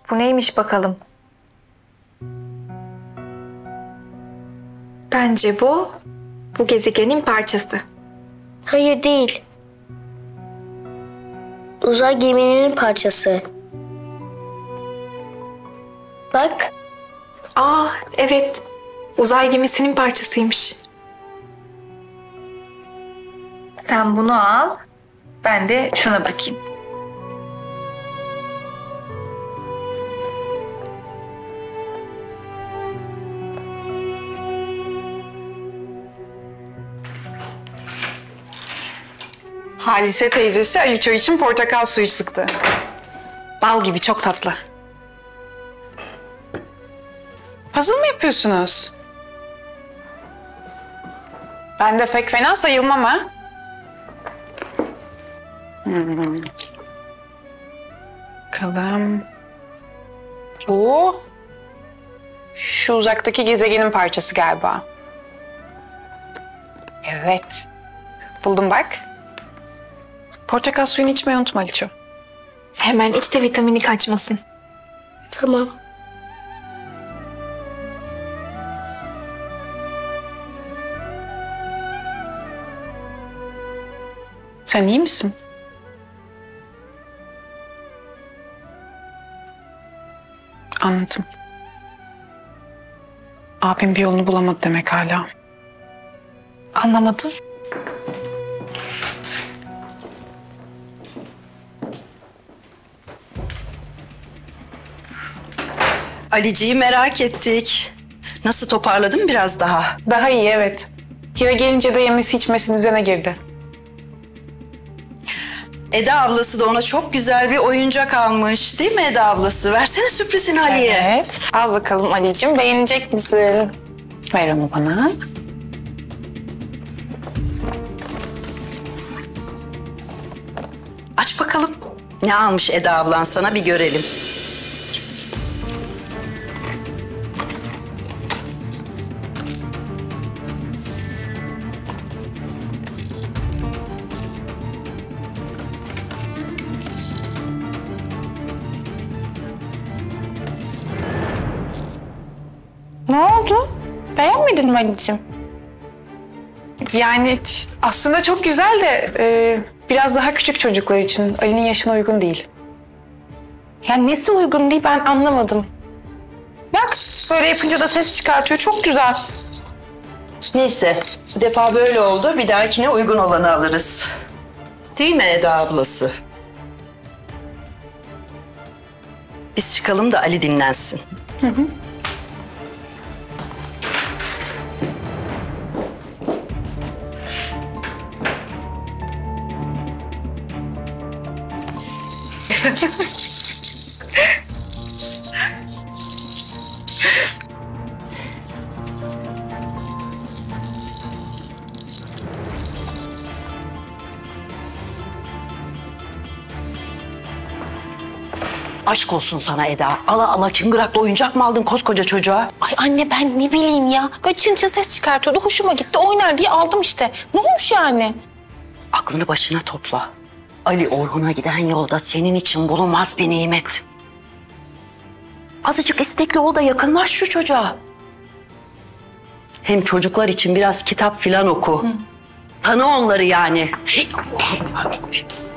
Bu neymiş bakalım? Bence bu gezegenin parçası. Hayır değil. Uzay gemilerinin parçası. Bak. Aa, evet. Uzay gemisinin parçasıymış. Sen bunu al. Ben de şuna bakayım. Halise teyzesi Aliço için portakal suyu sıktı. Bal gibi, çok tatlı. Puzzle mı yapıyorsunuz? Ben de pek fena sayılmam ha. Bakalım. Bu şu uzaktaki gezegenin parçası galiba. Evet. Buldum bak. Portakal suyunu içmeyi unutma Aliço. Hemen iç de vitamini kaçmasın. Tamam. Sen iyi misin? Anladım. Abim bir yolunu bulamadı demek hala. Anlamadım. Alici'yi merak ettik. Nasıl toparladın biraz daha? Daha iyi, evet. Hira gelince de yemesi içmesi düzene girdi. Eda ablası da ona çok güzel bir oyuncak almış. Değil mi Eda ablası? Versene sürprizini Ali'ye. Evet. Al bakalım Ali'cim. Beğenecek misin? Ver onu bana. Aç bakalım. Ne almış Eda ablan sana bir görelim. Ne oldu? Beğenmedin mi Ali'cim? Yani aslında çok güzel de biraz daha küçük çocuklar için. Ali'nin yaşına uygun değil. Ya nesi uygun değil ben anlamadım. Bak böyle yapınca da ses çıkartıyor. Çok güzel. Neyse, bu defa böyle oldu. Bir dahakine uygun olanı alırız. Değil mi Eda ablası? Biz çıkalım da Ali dinlensin. Hı hı. Aşk olsun sana Eda. Ala ala çıngıraklı oyuncak mı aldın koskoca çocuğa? Ay anne ben ne bileyim ya. Böyle çın çın ses çıkartıyordu. Hoşuma gitti. Oynar diye aldım işte. Ne olmuş yani? Aklını başına topla. Ali Orhun'a giden yolda senin için bulunmaz bir nimet. Azıcık istekli ol da yakınlaş şu çocuğa. Hem çocuklar için biraz kitap filan oku. Tanı onları yani. Hey, Allah'ım.